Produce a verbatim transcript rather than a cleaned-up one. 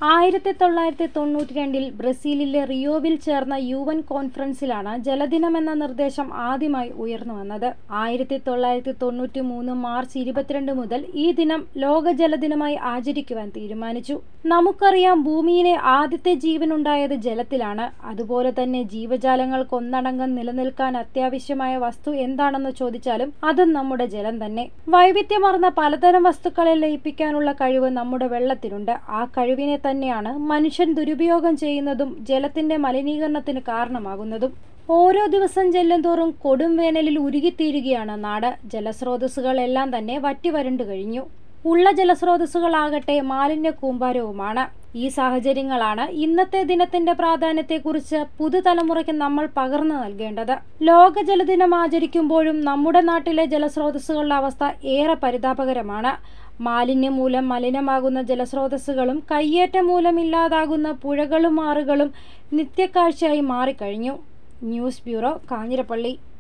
ആയിരത്തി തൊള്ളായിരത്തി തൊണ്ണൂറ്റി രണ്ടിൽ ബ്രസീലിലെ റിയോവിൽ ചേർന്ന യു എൻ കോൺഫറൻസിലാണ് ജലദിനമെന്ന നിർദ്ദേശം ആദ്യമായി ഉയർന്നു വന്നത്. ആയിരത്തി തൊള്ളായിരത്തി തൊണ്ണൂറ്റി മൂന്ന് മാർച്ച് ഇരുപത്തിരണ്ട് മുതൽ ഈ ദിനം ലോക ജലദിനമായി ആചരിക്കുവാൻ തീരുമാനിച്ചു. നമുക്കറിയാം, ഭൂമിയിലെ ആദ്യത്തെ ജീവനുണ്ടായത് ജലത്തിലാണ്. അതുപോലെ തന്നെ ജീവജാലങ്ങൾക്ക് ഒന്നടങ്കം നിലനിൽക്കാൻ അത്യാവശ്യമായ വസ്തു എന്താണെന്ന് ചോദിച്ചാലും അതും നമ്മുടെ ജലം തന്നെ. വൈവിധ്യമാർന്ന പലതരം വസ്തുക്കളെ ലയിപ്പിക്കാനുള്ള കഴിവ് നമ്മുടെ വെള്ളത്തിനുണ്ട്. ആ കഴിവിനെ തന്നെയാണ് മനുഷ്യൻ ദുരുപയോഗം ചെയ്യുന്നതും ജലത്തിന്റെ മലിനീകരണത്തിന് കാരണമാകുന്നതും. ഓരോ ദിവസം ചെല്ലുന്തോറും കൊടും വേനലിൽ ഉരുകിത്തീരുകയാണ് നാട്. ജലസ്രോതസ്സുകൾ എല്ലാം തന്നെ വറ്റി വരണ്ടു കഴിഞ്ഞു. ഉള്ള ജലസ്രോതസ്സുകളാകട്ടെ മാലിന്യ കൂമ്പാരവുമാണ്. ഈ സാഹചര്യങ്ങളാണ് ഇന്നത്തെ ദിനത്തിന്റെ പ്രാധാന്യത്തെക്കുറിച്ച് പുതുതലമുറയ്ക്ക് നമ്മൾ പകർന്നു നൽകേണ്ടത്. ലോക ജലദിനം ആചരിക്കുമ്പോഴും നമ്മുടെ നാട്ടിലെ ജലസ്രോതസ്സുകളുടെ അവസ്ഥ ഏറെ പരിതാപകരമാണ്. മാലിന്യം മൂലം മലിനമാകുന്ന ജലസ്രോതസ്സുകളും കയ്യേറ്റം മൂലം ഇല്ലാതാകുന്ന പുഴകളും ആറുകളും നിത്യക്കാഴ്ചയായി മാറിക്കഴിഞ്ഞു. News bureau, Kanjirappally.